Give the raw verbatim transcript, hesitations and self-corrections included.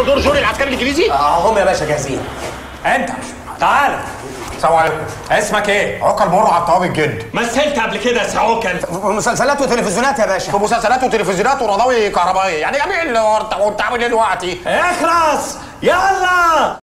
دور جوري العسكري الانجليزي؟ اه هم يا باشا جاهزين. انت تعال. السلام عليكم. اسمك ايه؟ عقل برع على الطوابق جد. مثلت قبل كده يا سعوكل؟ في مسلسلات وتلفزيونات يا باشا. في مسلسلات وتلفزيونات ورضاوي كهربائيه، يعني جميل. وانت بتعمل ايه دلوقتي؟ اخرس يلا.